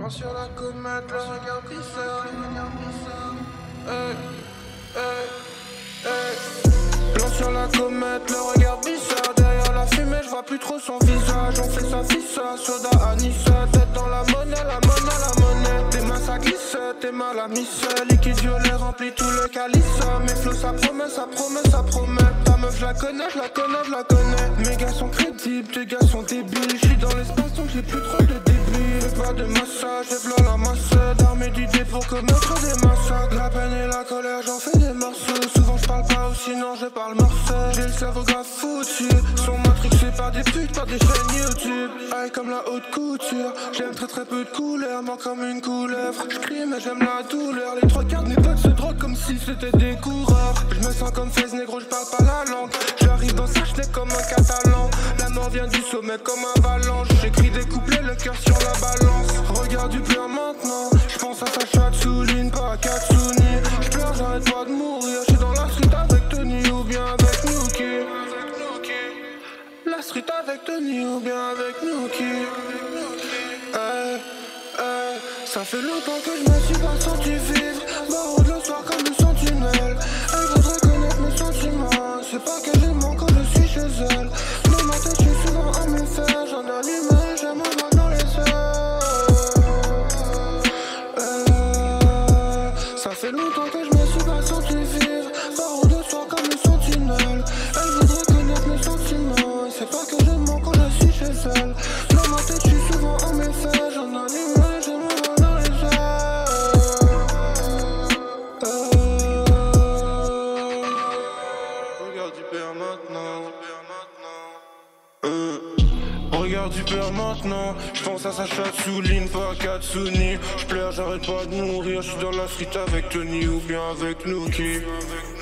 Plan sur la comète, le regard bizarre. Hey, hey, hey. Plan sur la comète, le regard bizarre. Derrière la fumée, je vois plus trop son visage. On fait sa fissa, soda Anissa. Tête dans la monnaie, la monnaie, la monnaie. Tes mains ça glisse, tes mains la misse. Liquide violet remplit tout le calice. Mes flots ça promet, ça promet, ça promet. Ta meuf je la connais, je la connais, je la connais. Mes gars sont crédibles, tes gars sont débiles. J'suis dans l'espace donc j'ai plus trop de débit. J'ai pas de massage, j'ai plein la masse. D'armée d'idées pour commettre des massacres. La peine et la colère, j'en fais des morceaux. Souvent je parle pas ou sinon je parle morceau. J'ai le cerveau grave foutu. Sont matrixés par des putes, par des chaînes YouTube. Aïe comme la haute couture. J'aime très peu de couleurs, moi comme une couleuvre. J'crie mais j'aime la douleur. Les trois quarts de mes potes se droguent comme si c'était des coureurs. Je me sens comme Fez négro, je parle pas la langue. J'arrive dans sa chenille comme un catalan. La mort vient du sommet comme avalanche. J'écris des couplets, le cœur sur la balance. Regarde du plein maintenant. J'pense à Sacha Tsuline, pas à Katsuni. J'pleure, j'arrête pas de mourir. J'suis dans la street avec Tony ou bien avec Nuki. La street avec Tony ou bien avec Nuki. Hey, hey. Ça fait longtemps que je me suis pas senti vivre. Barreau de le soir comme le sentinelle. Elle voudrait connaître mes sentiments. C'est pas que je mens quand je suis chez elle. Dans ma tête, je suis souvent en méfait. J'en allume et j'aime en voir dans les yeux. Ça fait longtemps que je me suis pas senti vivre. Barreau de le soir comme le sentinelle. Elle voudrait connaître mes sentiments. C'est pas que je mens quand je suis chez elle. Dans ma tête, je suis souvent en méfait. J'en allume et j'aime en voir dans les yeux. Regarde du père maintenant. Regarde du père maintenant. J'pense à Sacha Tsuline, pas à Katsuni. J'pleure, j'arrête pas de mourir. J'suis dans la frite avec Tony ou bien avec Nuki.